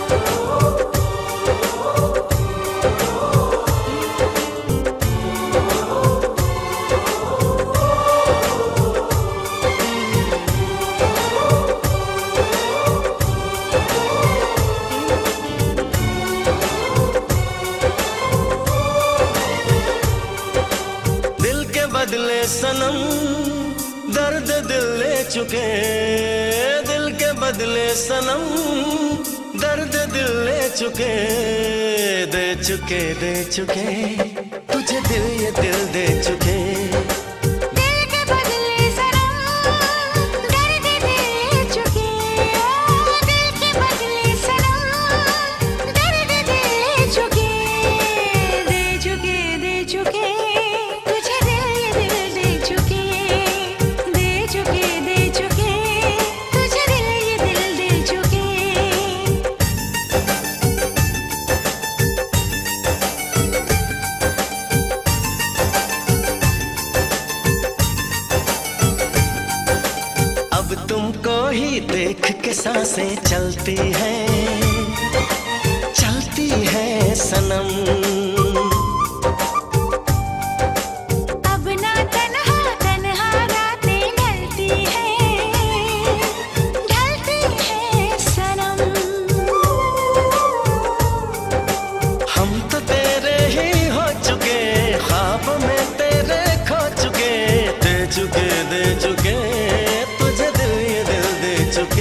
बदले सनम दर्द दिल ले चुके, दिल के बदले सनम दर्द दिल ले चुके, दे चुके दे चुके तुझे दिल ये दिल दे चुके। तुमको ही देख के सांसें चलती हैं सनम। अब ना तन्हा तन्हा रातें ढलती हैं सनम। हम तो तेरे ही हो चुके, ख्वाब में तेरे खो चुके, दे चुके दे चुके तुझे दिल ये दिल दे चुके।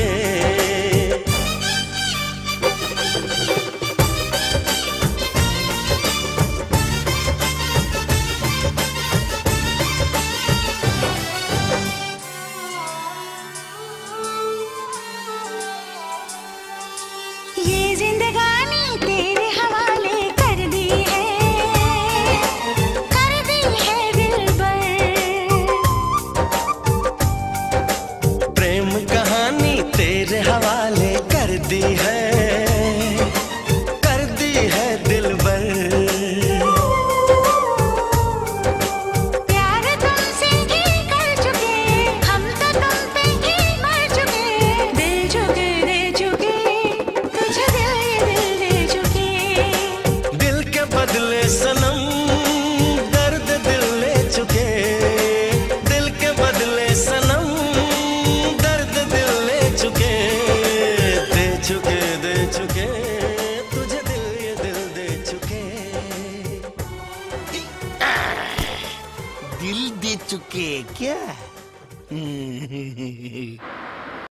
ये जिंदगानी तेरे हवाले कर दी है दिलबर। प्रेम कहानी तेरे हवाले कर दी है दिलबर। प्यार तुमसे ही कर चुके, हम तो तुम पे ही मर चुके, दिल चुके दे चुके तुझे दिल ये दिल दे चुके। दिल के बदले सनम दर्द दिल ले चुके, दिल के बदले सनम दर्द दिल ले चुके, दे चुके तुझे दिल ये दिल दे चुके। दिल दे चुके क्या?